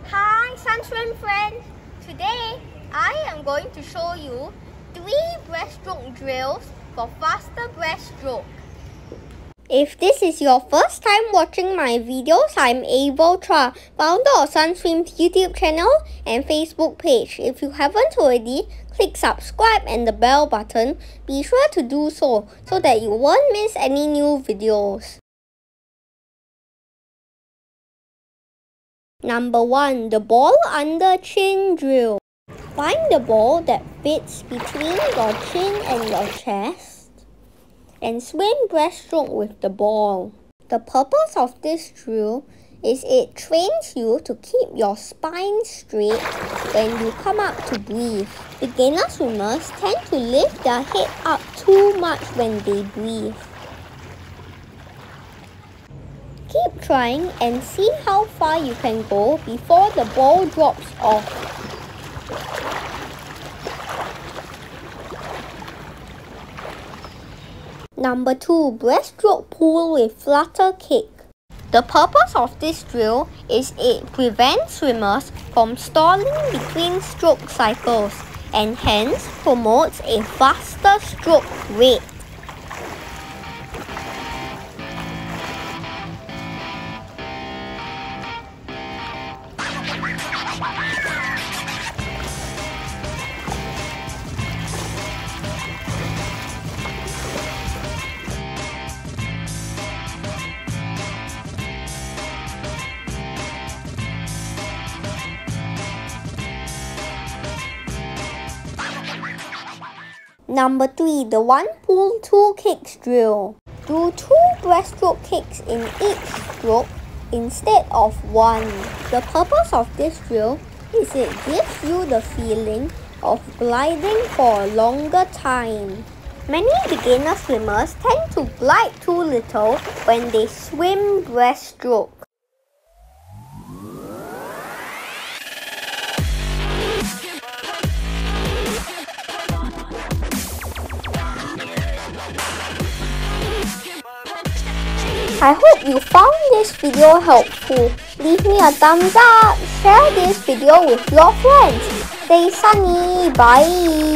Hi SunSwim friends! Today I am going to show you 3 breaststroke drills for faster breaststroke. If this is your first time watching my videos, I'm Avel, founder of SunSwim's YouTube channel and Facebook page. If you haven't already, click subscribe and the bell button. Be sure to do so that you won't miss any new videos. Number 1. The ball under chin drill. Find the ball that fits between your chin and your chest and swim breaststroke with the ball. The purpose of this drill is it trains you to keep your spine straight when you come up to breathe. Beginner swimmers tend to lift their head up too much when they breathe. Keep trying and see how far you can go before the ball drops off. Number 2. Breaststroke pull with flutter kick. The purpose of this drill is it prevents swimmers from stalling between stroke cycles and hence promotes a faster stroke rate. Number 3. The 1 pull 2 kicks drill. Do 2 breaststroke kicks in each stroke instead of 1. The purpose of this drill is it gives you the feeling of gliding for a longer time. Many beginner swimmers tend to glide too little when they swim breaststroke. I hope you found this video helpful. Leave me a thumbs up, share this video with your friends. Stay sunny, bye!